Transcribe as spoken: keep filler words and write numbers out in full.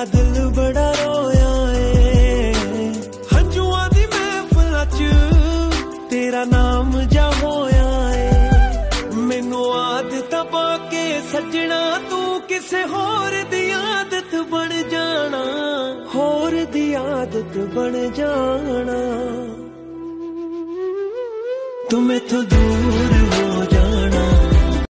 दिल बड़ा रोया है हंजुआं दी महफिलां च तेरा नाम जा होया है मैनू आदत पाके सजना तू किसे होर दी आदत बन जाना होर दी आदत बन जाना तू मैथों दूर हो जा